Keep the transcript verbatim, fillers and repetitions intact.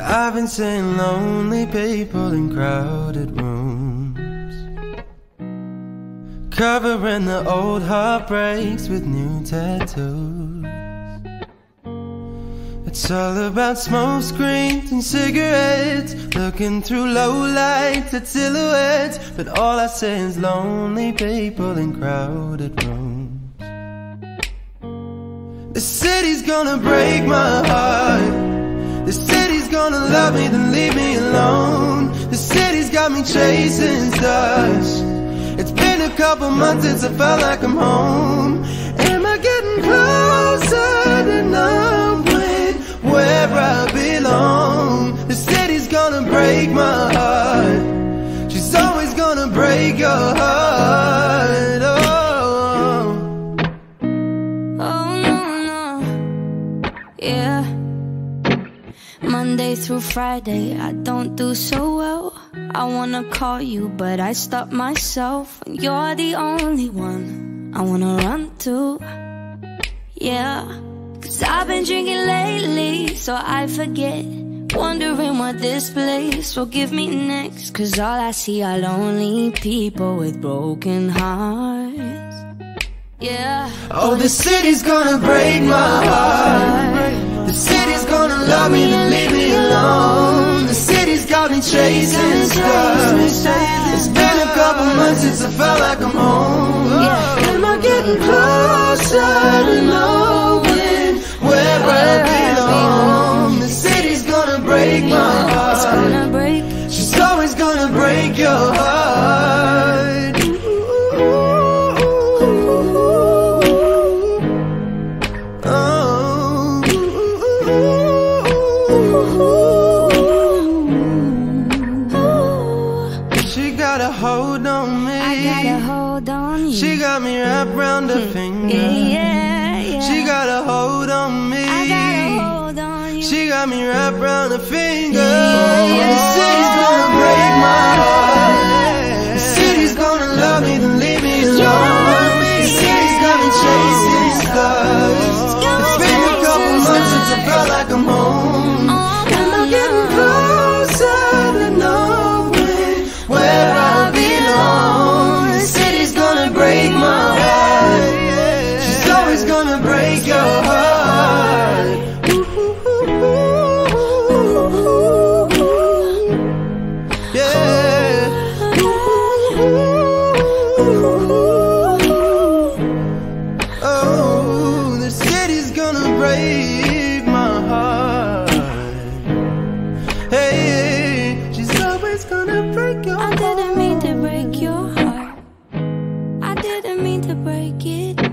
I've been seeing lonely people in crowded rooms, covering the old heartbreaks with new tattoos. It's all about smoke screens and cigarettes, looking through low lights at silhouettes. But all I see is lonely people in crowded rooms. The city's gonna break my heart. The city's gonna love me, then leave me alone. The city's got me chasing stars. It's been a couple months since I felt like I'm home. Am I getting closer to knowing where I belong? The city's gonna break my heart. She's always gonna break your heart. Oh, oh no, no, yeah. Monday through Friday, I don't do so well. I wanna call you, but I stop myself. And you're the only one I wanna run to, yeah. Cause I've been drinking lately, so I forget. Wondering what this place will give me next. Cause all I see are lonely people with broken hearts, yeah. Oh, the city's gonna break my heart. The city's gonna love me, then leave me alone. The city's got me chasing stars. It's been a couple months since I felt like I'm home. Am I getting closer to knowing where I belong? The city's gonna break my heart. She's always gonna break your heart. She got a hold on me. I got a hold on you. She got me wrapped around her finger. Yeah, yeah. She got a hold on me. I got a hold on you. She got me wrapped around her finger. Yeah, yeah. The city's gonna break my heart. The city's gonna love me, then leave me alone. The city's got me chasing stars. It's been a couple months since I felt like I'm home. And I'm getting closer to knowing where I belong. The city's gonna break my heart. She's always gonna break your heart. Yeah. Oh, the city's gonna break my heart. Hey, she's always gonna break your heart. I didn't mean to break your heart. I didn't mean to break it.